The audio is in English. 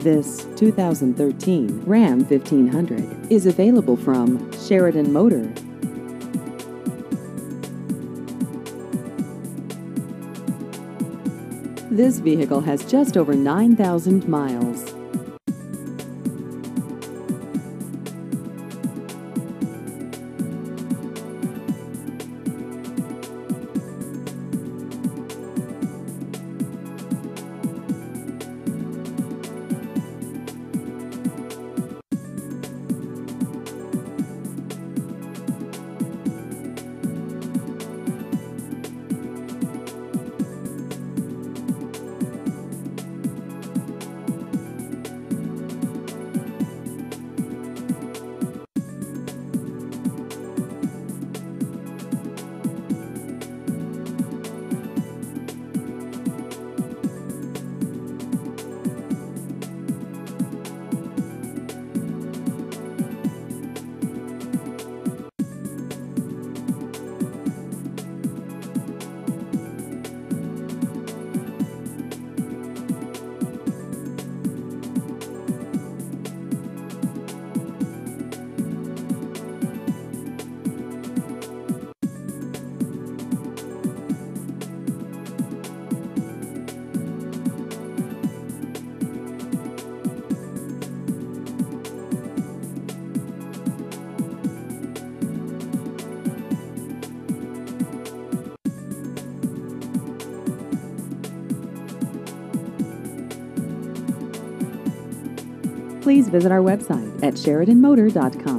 This 2013 Ram 1500 is available from Sheridan Motor. This vehicle has just over 9,000 miles. Please visit our website at SheridanMotor.com.